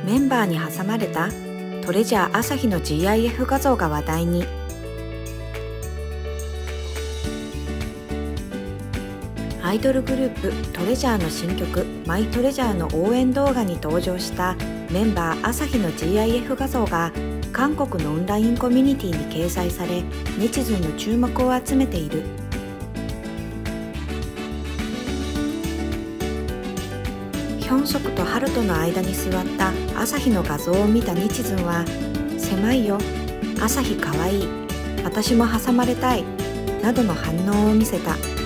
メンバーに挟まれたトレジャー朝日の GIF 画像が話題に。アイドルグループトレジャーの新曲「マイトレジャー」の応援動画に登場したメンバー朝日の GIF 画像が韓国のオンラインコミュニティに掲載され、ネチズンの注目を集めている。ヒョンソクとハルトの間に座った朝日の画像を見たネチズンは「狭いよ、朝日かわいい、私も挟まれたい」などの反応を見せた。